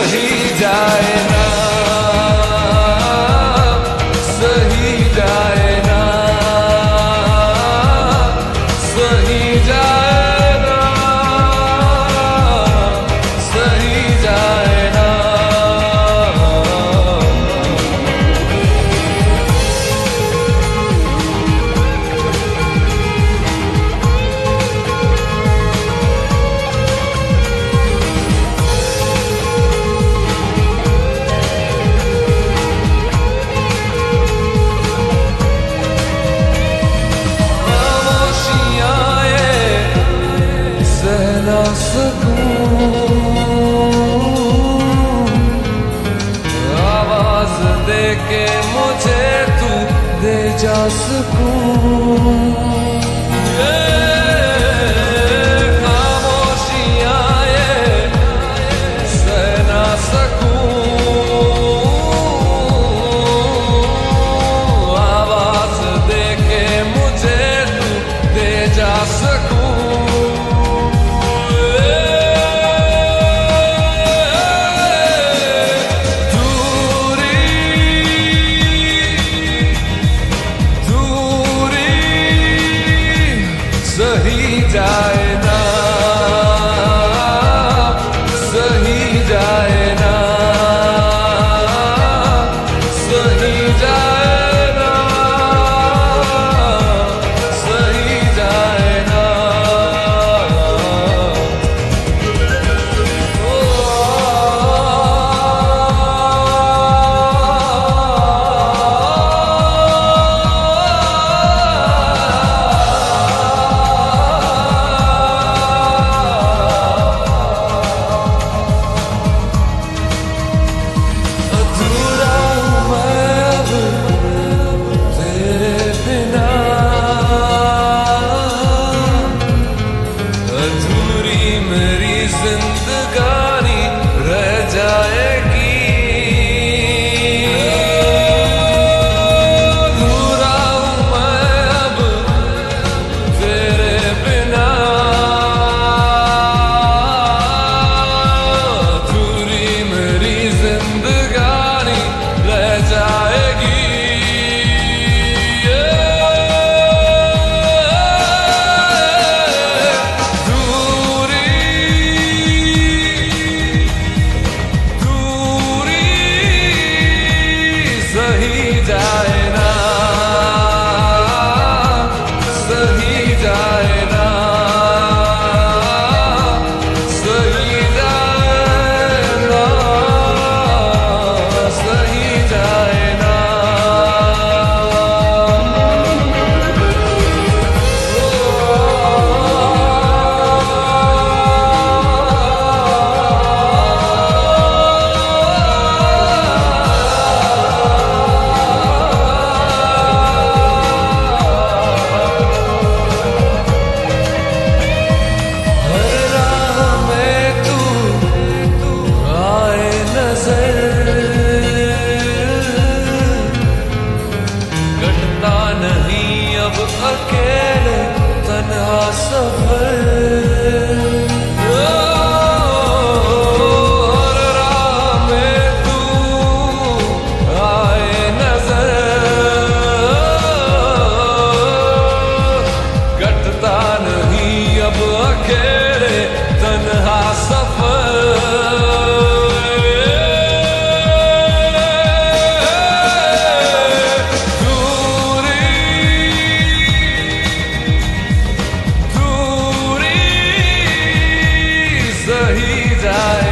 सही जाए ना, सही जाए ना, सही जाए ना, सही जाए ना। ना सकूं आवाज दे के मुझे तू दे जा सकूं, खामोशियां ये सह ना सकूं आवाज दे के मुझे तू दे जा सकूं। सही जाए ना, सही जाए ना, सही जाए ना, सही जाए ना। मेरी जिंदगानी रह जाएगी, अधूरा हूँ मैं अब तेरे बिना, अधूरी मेरी जिंदगानी रह जाएगी। सही जाए ना, सही जाए ना, सही जाए ना, सही जाए ना। कटता नहीं अब अकेले तन्हा सफर, हर राह में तू आए नजर, कटता नहीं अब अकेले तन्हा सफर। सही जाए